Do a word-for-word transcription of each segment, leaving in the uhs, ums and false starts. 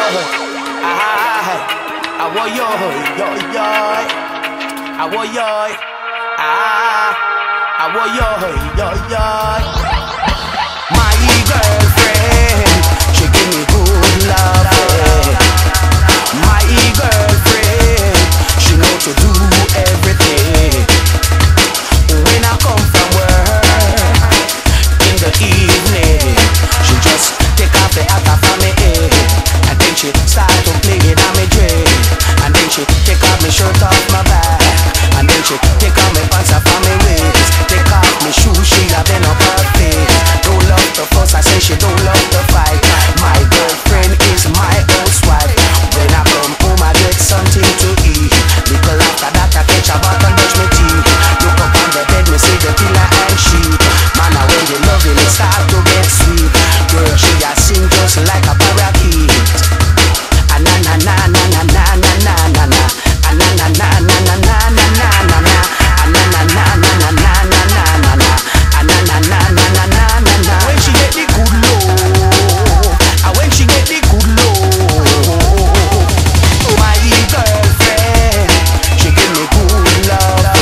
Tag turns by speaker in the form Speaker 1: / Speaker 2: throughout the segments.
Speaker 1: I want yo, yo, yo. I want yo, ah. I want yo, yo, yo. My girlfriend, she give me good love. My girlfriend, she know to do everything. When I come from work in the evening, she just take off the hat from me head, and then she start to play it on me dread. And then she take off my shirt off my back, and then she take off my pants off my waist. Take off my shoes, she have been up her face. Don't love the fuss, I say she don't love the fight. My girlfriend is my housewife. When I come home, I get something to eat. Little after that, I catch a bottle, brush my teeth. Look up on the bed, me see the pillow and sheet. Man, I when you loving it start to get sweet. Girl, she a sing just like a parakeet. Ah na na na na na na na na na na. Ah na na na na na na na na na na. Ah na na na na na na na na na na. Ah na na na na na na na na. When she get the good love, ah when she get the good love, my girlfriend, she give me good love.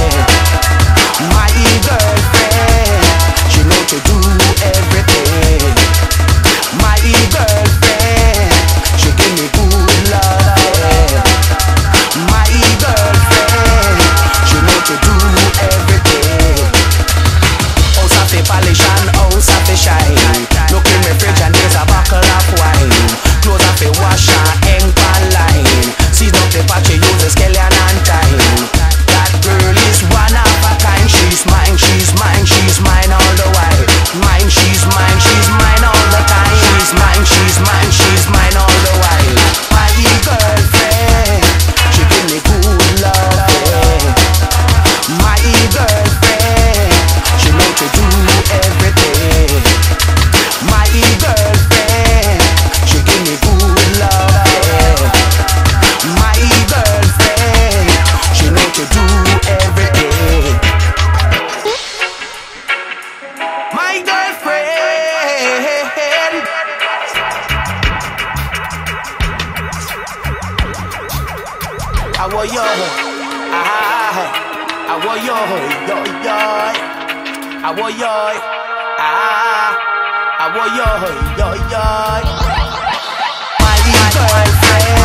Speaker 1: My girlfriend, she know to do everything. My girlfriend, she give me good love. My girlfriend, she know to do everything. House of the polish and house of the shine. Look in my fridge and there's a bottle of wine. Clothes of the wash and hang pan line. Season up the pot, she use a scallion and time. That girl is one of a kind. She's mine, she's mine, she's mine all the while. Mine, she's mine, she's mine all the time. She's mine, she's mine, she's mine all the while. My girlfriend, she give me good love. My girlfriend, she know to do everything. My girlfriend, she give me good love. My girlfriend, she know to do everything. My girlfriend, I want yo, ah, I want yo, yo, yo. I want yo, ah, I want yo, yo, yo. My girlfriend.